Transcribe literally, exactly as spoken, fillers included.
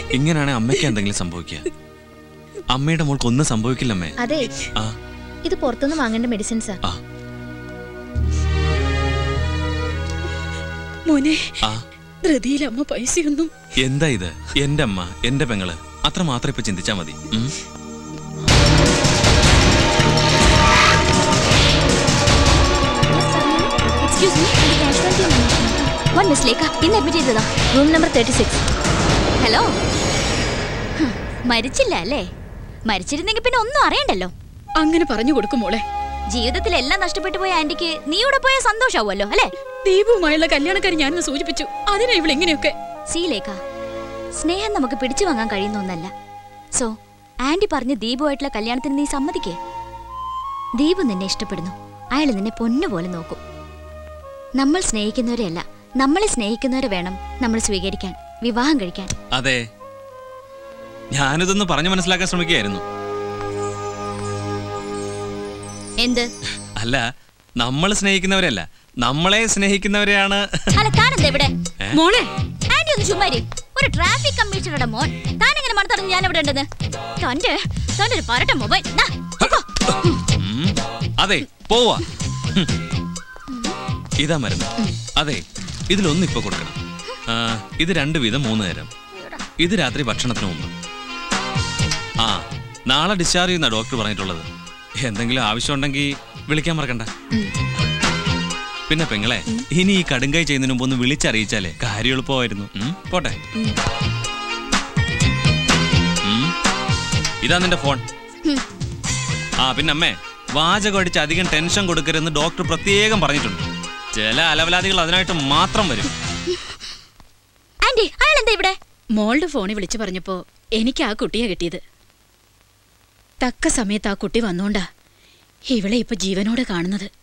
ഇങ്ങനെയാണെ അമ്മയ്ക്ക് എന്തെങ്കിലും സംഭവിക്കുക? അമ്മയുടെ മോൾക്ക് ഒന്നും സംഭവിക്കില്ലമ്മേ. അതെ, ഇത് പുറത്തുനിന്ന് വാങ്ങേണ്ട മെഡിസിൻസാ. മോനെ, ധൃതിയിൽ അമ്മ പൈസയൊന്നും. എന്താ ഇത്? എന്റെ അമ്മ, എന്റെ പെങ്ങള്, അത്ര മാത്രം ഇപ്പൊ ചിന്തിച്ചാ മതി. Room number thirty six. Hello, മരിച്ചില്ല അല്ലേ? മരിച്ചിരുന്നെങ്കിൽ പിന്നെ ഒന്നും അറിയണ്ടല്ലോ. അങ്ങനെ പറഞ്ഞു കൊടുക്കും മോളെ. ജീവിതത്തിൽ എല്ലാം നഷ്ടപ്പെട്ടു പോയ ആന്റിക്ക് നീ ഇവിടെ പോയ സന്തോഷാവുമല്ലോ അല്ലേ? ദീപുമായുള്ള കല്യാണക്കാരി ഞാനൊന്ന് സൂചിപ്പിച്ചു, അതിനാ ഇവിടെ ഇങ്ങനെയൊക്കെ. സീലേക്ക, സ്നേഹം നമുക്ക് പിടിച്ചു വാങ്ങാൻ കഴിയുന്ന ഒന്നല്ല. സോ ആന്റി പറഞ്ഞ് ദീപുമായിട്ടുള്ള കല്യാണത്തിന് നീ സമ്മതിക്കേ. ദീപു നിന്നെ ഇഷ്ടപ്പെടുന്നു, അയാൾ നിന്നെ പൊന്നുപോലെ നോക്കും. നമ്മൾ സ്നേഹിക്കുന്നവരെയല്ല, നമ്മളെ സ്നേഹിക്കുന്നവരെ വേണം നമ്മൾ സ്വീകരിക്കാൻ, വിവാഹം കഴിക്കാൻ. അതെ, ഞാനിതൊന്ന് പറഞ്ഞു മനസ്സിലാക്കാൻ ശ്രമിക്കുകയായിരുന്നു. എന്ത്? അല്ല, നമ്മൾ സ്നേഹിക്കുന്നവരല്ല, നമ്മളെ സ്നേഹിക്കുന്നവരെയാണ്. മോളെ, ആന്റി ഒന്ന് ചുമ്മാരി. ഒരു ട്രാഫിക് കമ്മീഷണറുടെ മോൻ താനിങ്ങനെ മണത്തടഞ്ഞ് ഞാൻ എവിടെ ഉണ്ടെന്ന്? തന്റെ തന്റെ ഒരു പരട്ട മൊബൈൽ. അതെ, പോവാ. ഇതാ മരുന്ന്. അതെ, ഇതിലൊന്ന് ഇപ്പൊ കൊടുക്കണം. ഇത് രണ്ടു വീതം മൂന്ന് നേരം. ഇത് രാത്രി ഭക്ഷണത്തിന് മുമ്പ്. ആ, നാളെ ഡിസ്ചാർജ് ചെയ്യുന്ന ഡോക്ടർ പറഞ്ഞിട്ടുള്ളത്. എന്തെങ്കിലും ആവശ്യമുണ്ടെങ്കിൽ വിളിക്കാൻ മറക്കണ്ട. പിന്നെ പെങ്ങളെ, ഇനി ഈ കടുങ്കൈ ചെയ്യുന്നതിന് മുമ്പ് ഒന്ന് വിളിച്ചറിയിച്ചാലേ കാര്യം എളുപ്പമായിരുന്നു. പോട്ടെ. ഇതാ നിന്റെ ഫോൺ. ആ, പിന്നെ അമ്മേ, വാചകം അടിച്ച് അധികം ടെൻഷൻ കൊടുക്കരുതെന്ന് ഡോക്ടർ പ്രത്യേകം പറഞ്ഞിട്ടുണ്ട്. ചില അലവലാദികൾ അതിനായിട്ട് മാത്രം വരും. മോളുടെ ഫോണിൽ വിളിച്ചു പറഞ്ഞപ്പോ എനിക്ക് ആ കുട്ടിയെ കിട്ടിയത്. തക്ക സമയത്ത് ആ കുട്ടി വന്നോണ്ടാ ഇവളെ ഇപ്പൊ ജീവനോടെ കാണുന്നത്.